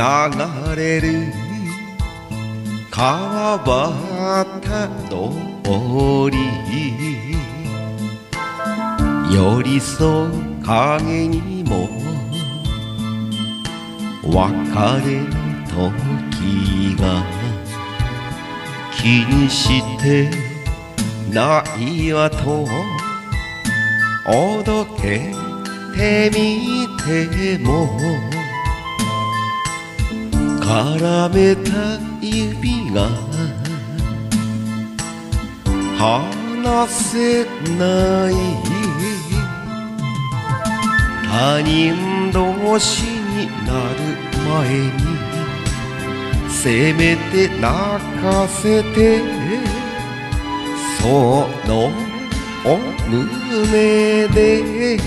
れる川端通り寄り添う影にも別れの時が気にしてないわとおどけてみても絡めた指が離せない他人同士になる前にせめて泣かせてそのお胸で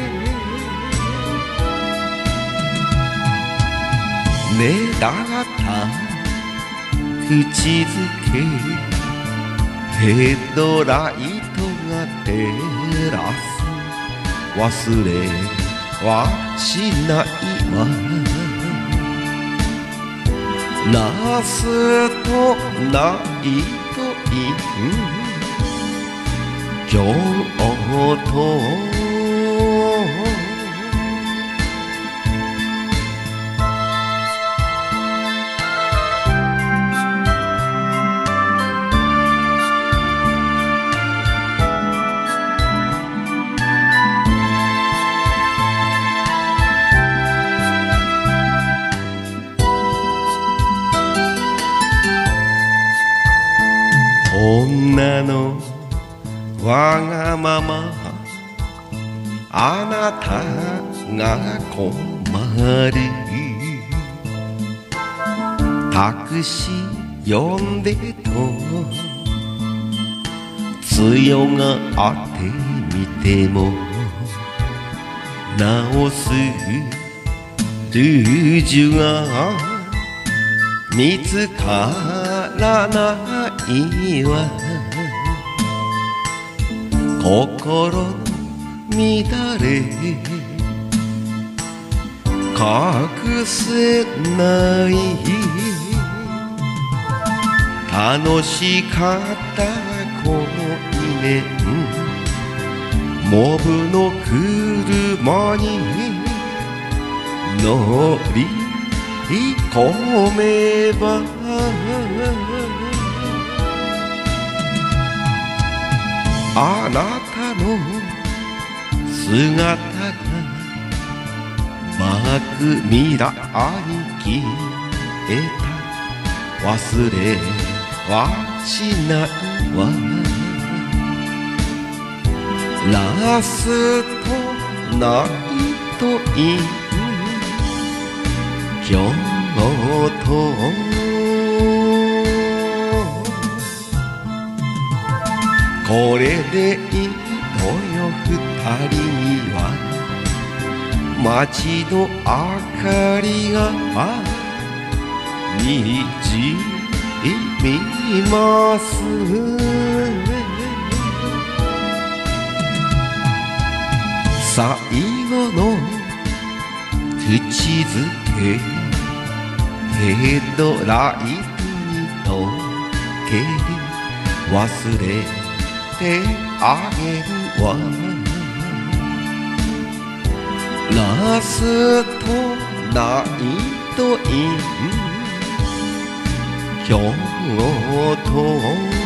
ねだった口づけヘッドライトが照らす忘れはしないわラストナイトイン京都女のわがままあなたが困るタクシー呼んでと強があってみても直すルージュが見つからないわ心の乱れ隠せない楽しかった恋ねモブの車に乗り込めばあなたの姿がバックミラーに消えた忘れはしないわラストナイトイン京都これでいいのよ二人には街の明かりがにじみます最後の口づけヘッドライトに溶け忘れてあげるわラストナイトイン京都